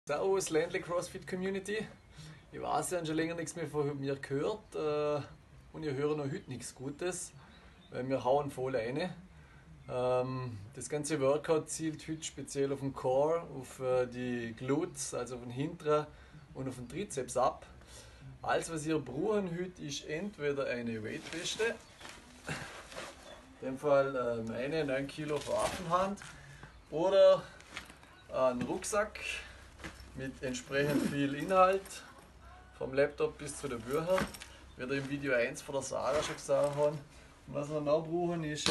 Servus Ländle CrossFit Community. Ich weiß, ihr habt schon länger nichts mehr von mir gehört und ihr hört noch heute nichts Gutes, weil wir hauen voll rein. Das ganze Workout zielt heute speziell auf den Core, auf die Glutes, also auf den hinteren und auf den Trizeps ab. Alles, was ihr brauchen heute, ist entweder eine Weightweste, in dem Fall meine 9 Kilo Waffenhand, oder einen Rucksack mit entsprechend viel Inhalt, vom Laptop bis zu den Büchern, wie ihr im Video 1 von der Sarah schon gesagt habt. Und was wir noch brauchen, ist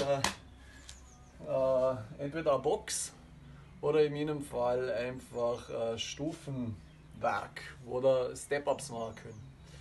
entweder eine Box oder in meinem Fall einfach Stufenwerk, wo ihr Step-Ups machen könnt.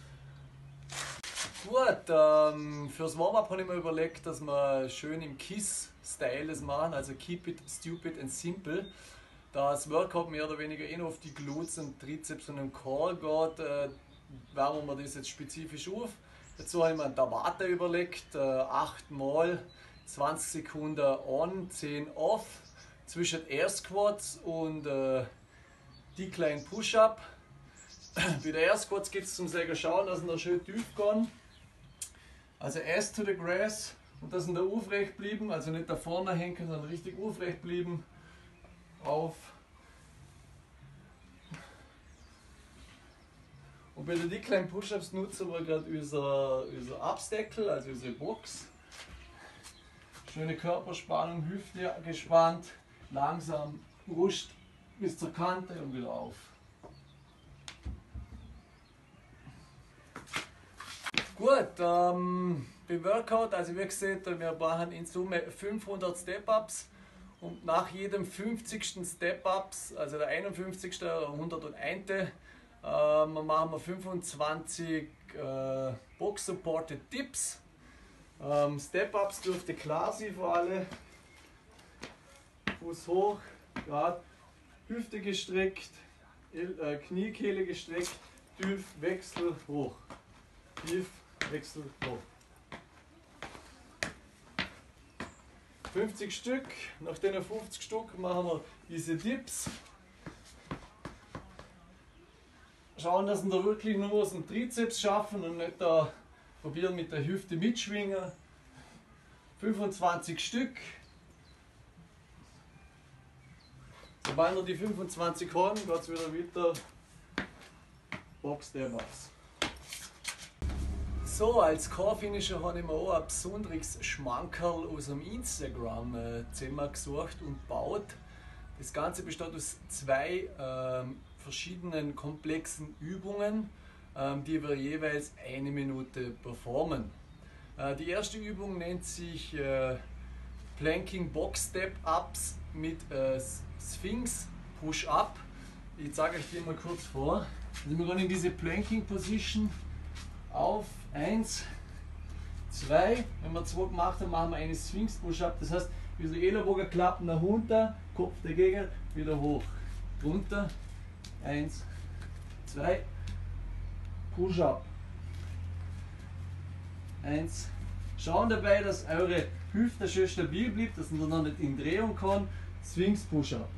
Gut, fürs Warm-Up habe ich mir überlegt, dass wir schön im KISS-Style das machen, also Keep It Stupid and Simple. Da das Workout mehr oder weniger auf die Glutes und Trizeps und den Core geht, wärmen wir das jetzt spezifisch auf. Dazu habe ich mir ein Tabata überlegt, 8 mal 20 Sekunden on, 10 off, zwischen Air Squats und die kleinen Push-Up. Bei den Air Squats geht es zum Säger schauen, dass wir schön tief gehen. Also Ass to the Grass und dass wir da aufrecht bleiben, also nicht da vorne hängen, sondern richtig aufrecht bleiben. Auf. Und bei den kleinen Push-Ups nutzen wir gerade unser Absteckel, also unsere Box. Schöne Körperspannung, Hüfte gespannt, langsam Brust bis zur Kante und wieder auf. Gut, beim Workout, also wie gesagt, wir machen in Summe 500 Step-Ups. Und nach jedem 50. Step-Ups, also der 51. oder 101. Machen wir 25 Box-Supported Dips. Step-Ups dürfte klar sein für alle. Fuß hoch, gerade Hüfte gestreckt, Kniekehle gestreckt, tief, Wechsel, hoch. Tief, Wechsel, hoch. 50 Stück, nach den 50 Stück machen wir diese Dips. Schauen, dass wir da wirklich nur aus dem Trizeps schaffen und nicht da probieren mit der Hüfte mitschwingen. 25 Stück. Sobald wir die 25 haben, geht es wieder weiter. Box Step-Ups. So, als Core-Finisher habe ich mir auch ein besonderes Schmankerl aus dem Instagram zusammengesucht und gebaut. Das Ganze besteht aus zwei verschiedenen komplexen Übungen, die wir jeweils 1 Minute performen. Die erste Übung nennt sich Planking Box Step Ups mit Sphinx Push Up. Ich zeige euch die mal kurz vor. Also wir gehen in diese Planking Position. Auf 1, 2, wenn wir 2 gemacht haben, machen wir eine Sphinx Push-Up, das heißt, unsere Ellenbogen klappen nach unten, Kopf dagegen, wieder hoch, runter, 1, 2, Push-Up, 1, schauen dabei, dass eure Hüfte schön stabil bleibt, dass man dann nicht in Drehung kann, Sphinx Push-Up.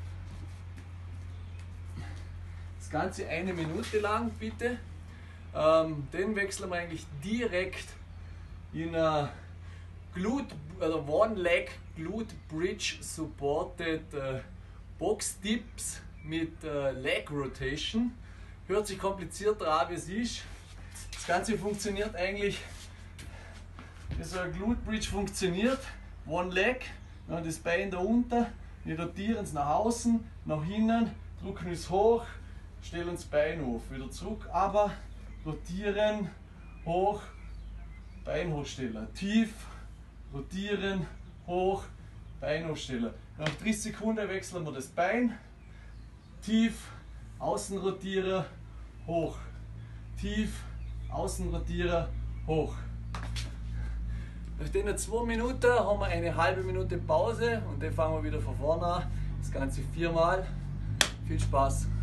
Das Ganze 1 Minute lang, bitte. Den wechseln wir eigentlich direkt in eine One Leg Glute Bridge Supported Box Dips mit Leg Rotation. Hört sich komplizierter an, wie es ist. Das Ganze funktioniert eigentlich, wie so ein Glute Bridge funktioniert. One Leg, dann das Bein da unten, wir rotieren es nach außen, nach hinten, drücken es hoch, stellen das Bein auf, wieder zurück, aber rotieren, hoch, Bein hochstellen, tief, rotieren, hoch, Bein hochstellen. Nach 30 Sekunden wechseln wir das Bein, tief, außen rotieren, hoch, tief, außen rotieren, hoch. Nach den 2 Minuten haben wir eine halbe Minute Pause und dann fangen wir wieder von vorne an. Das Ganze 4 Mal. Viel Spaß!